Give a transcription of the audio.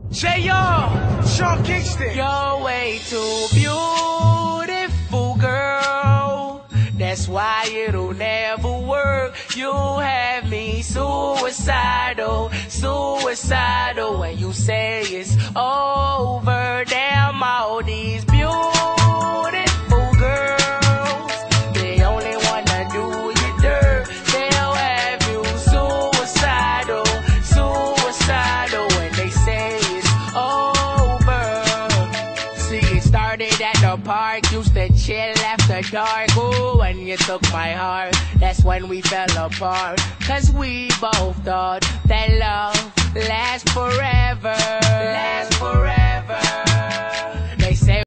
J.R. Sean Kingston. You're way too beautiful, girl. That's why it'll never work. You have me suicidal, suicidal. When you say it's over, damn all these beautiful girls, they only wanna do you dirt. They'll have you suicidal, suicidal. When they say it's over. See, it started at the park, used to chill after dark. Ooh, when you took my heart, that's when we fell apart. Cause we both thought that love lasts forever. Lasts forever.